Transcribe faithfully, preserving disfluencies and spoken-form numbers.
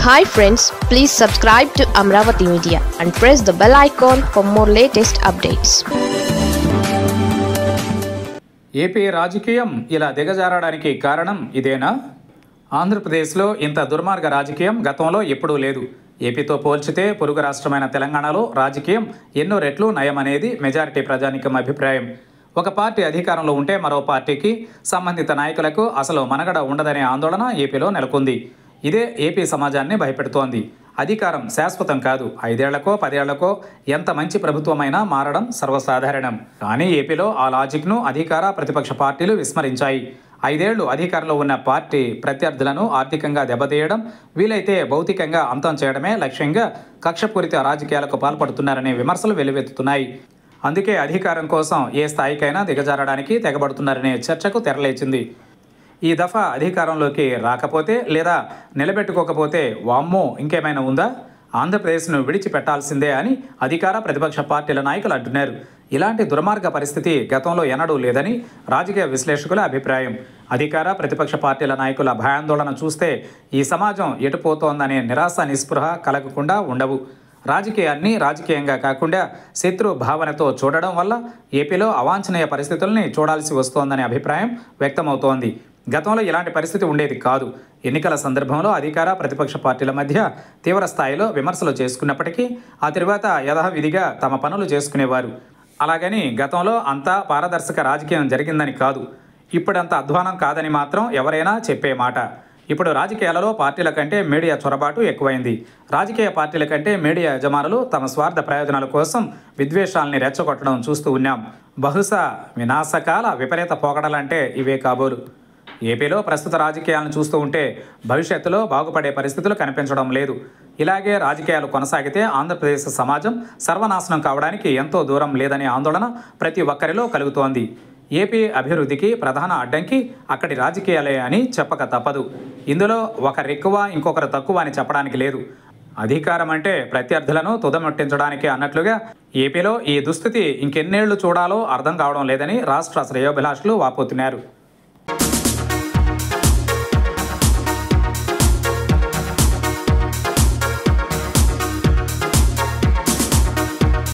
Hi friends, please subscribe to Amravati Media and press the bell icon for more latest updates. AP రాజకీయం ఇలా దిగజారడానికి కారణం ఇదేనా? ఆంధ్రప్రదేశ్లో ఇంత దుర్మార్గ రాజకీయం గతంలో ఎప్పుడూ లేదు. ఏపీతో పోల్చితే పొరుగు రాష్ట్రమైన తెలంగాణలో రాజకీయం ఎన్నో రెట్లు నయమనేది మెజారిటీ ప్రజానీకం అభిప్రాయం. ఒక పార్టీ అధికారంలో ఉంటే మరో పార్టీకి సంబంధిత నాయకులకు అసలు మనుగడ ఉండదనే ఆందోళన ఏపీలో నెలకొంది. ఇదే ఏపీ సమాజాన్ని భయపెడుతోంది. అధికారం శాశ్వతం కాదు. ఐదేళ్లకో పదేళ్లకో ఎంత మంచి ప్రభుత్వమైనా మారడం సర్వసాధారణం. కానీ ఏపీలో ఆ లాజిక్ను అధికార ప్రతిపక్ష పార్టీలు విస్మరించాయి. ఐదేళ్లు అధికారంలో ఉన్న పార్టీ ప్రత్యర్థులను ఆర్థికంగా దెబ్బతీయడం, వీలైతే భౌతికంగా అంతం చేయడమే లక్ష్యంగా కక్షపూరిత రాజకీయాలకు పాల్పడుతున్నారనే విమర్శలు వెల్లువెత్తుతున్నాయి. అందుకే అధికారం కోసం ఏ స్థాయికైనా దిగజారడానికి తెగబడుతున్నారనే చర్చకు తెరలేచింది. ఈ దఫా అధికారంలోకి రాకపోతే లేదా నిలబెట్టుకోకపోతే వామ్మో ఇంకేమైనా ఉందా, ఆంధ్రప్రదేశ్ను విడిచిపెట్టాల్సిందే అని అధికార ప్రతిపక్ష పార్టీల నాయకులు అంటున్నారు. ఇలాంటి దుర్మార్గ పరిస్థితి గతంలో ఎన్నడూ లేదని రాజకీయ విశ్లేషకుల అభిప్రాయం. అధికార ప్రతిపక్ష పార్టీల నాయకుల భయాందోళన చూస్తే ఈ సమాజం ఎటుపోతోందనే నిరాశ నిస్పృహ కలగకుండా ఉండవు. రాజకీయాన్ని రాజకీయంగా కాకుండా శత్రు భావనతో చూడడం వల్ల ఏపీలో అవాంఛనీయ పరిస్థితుల్ని చూడాల్సి వస్తోందనే అభిప్రాయం వ్యక్తమవుతోంది. గతంలో ఇలాంటి పరిస్థితి ఉండేది కాదు. ఎన్నికల సందర్భంలో అధికార ప్రతిపక్ష పార్టీల మధ్య తీవ్ర స్థాయిలో విమర్శలు చేసుకున్నప్పటికీ ఆ తర్వాత యథావిధిగా తమ పనులు చేసుకునేవారు. అలాగని గతంలో అంతా పారదర్శక రాజకీయం జరిగిందని కాదు. ఇప్పుడంత అధ్వానం కాదని మాత్రం ఎవరైనా చెప్పే మాట. ఇప్పుడు రాజకీయాలలో పార్టీల కంటే మీడియా చొరబాటు ఎక్కువైంది. రాజకీయ పార్టీల కంటే మీడియా యజమానులు తమ స్వార్థ ప్రయోజనాల కోసం విద్వేషాలని రెచ్చగొట్టడం చూస్తూ ఉన్నాం. బహుశా వినాశకాల విపరీత పోకడలంటే ఇవే కాబోలు. ఏపీలో ప్రస్తుత రాజకీయాలను చూస్తూ ఉంటే భవిష్యత్తులో బాగుపడే పరిస్థితులు కనిపించడం లేదు. ఇలాగే రాజకీయాలు కొనసాగితే ఆంధ్రప్రదేశ్ సమాజం సర్వనాశనం కావడానికి ఎంతో దూరం లేదనే ఆందోళన ప్రతి ఒక్కరిలో కలుగుతోంది. ఏపీ అభివృద్ధికి ప్రధాన అడ్డంకి అక్కడి రాజకీయాలే అని చెప్పక తప్పదు. ఇందులో ఒకరెక్కువ ఇంకొకరు తక్కువ అని చెప్పడానికి లేదు. అధికారం అంటే ప్రత్యర్థులను తుదముట్టించడానికి అన్నట్లుగా ఏపీలో ఈ దుస్థితి ఇంకెన్నేళ్లు చూడాలో అర్థం కావడం లేదని రాష్ట్ర శ్రేయోభిలాషులు వాపోతున్నారు.